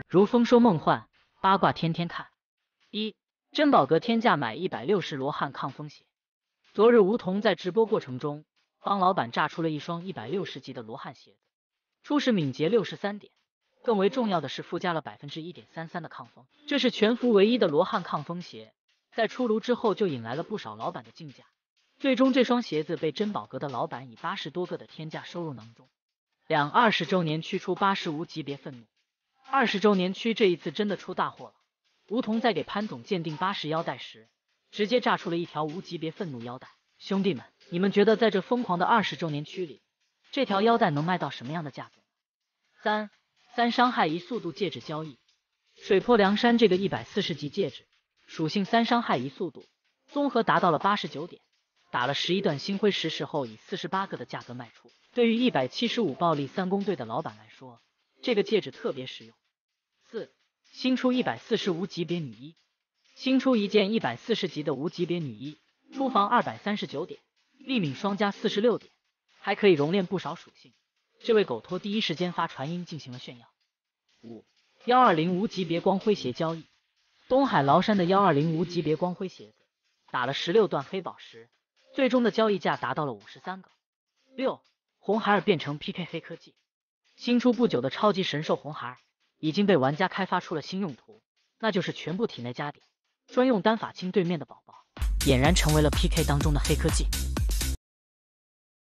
如丰收梦幻，八卦天天看。一，珍宝阁天价买160罗汉抗风鞋。昨日梧桐在直播过程中帮老板炸出了一双160级的罗汉鞋子，初始敏捷63点，更为重要的是附加了1.33%的抗风，这是全服唯一的罗汉抗风鞋，在出炉之后就引来了不少老板的竞价，最终这双鞋子被珍宝阁的老板以80多个的天价收入囊中。两20周年区出80无级别愤怒，20周年区这一次真的出大货了。梧桐在给潘总鉴定80腰带时，直接炸出了一条无级别愤怒腰带。兄弟们，你们觉得在这疯狂的20周年区里，这条腰带能卖到什么样的价格？三伤害1速度戒指交易。水泊梁山这个140级戒指，属性3伤害1速度，综合达到了89点，打了11段星辉石后以48个的价格卖出。对于175暴力3公队的老板来说，这个戒指特别实用。4. 新出140无级别女衣。新出一件140级的无级别女衣，出防239点，力敏双加46点，还可以熔炼不少属性。这位狗托第一时间发传音进行了炫耀。5. 120无级别光辉鞋交易。东海崂山的120无级别光辉鞋子，打了16段黑宝石，最终的交易价达到了53个。6. 红孩儿变成 PK 黑科技。新出不久的超级神兽红孩儿已经被玩家开发出了新用途，那就是全部体内加点，专用单法清对面的宝宝，俨然成为了 PK 当中的黑科技。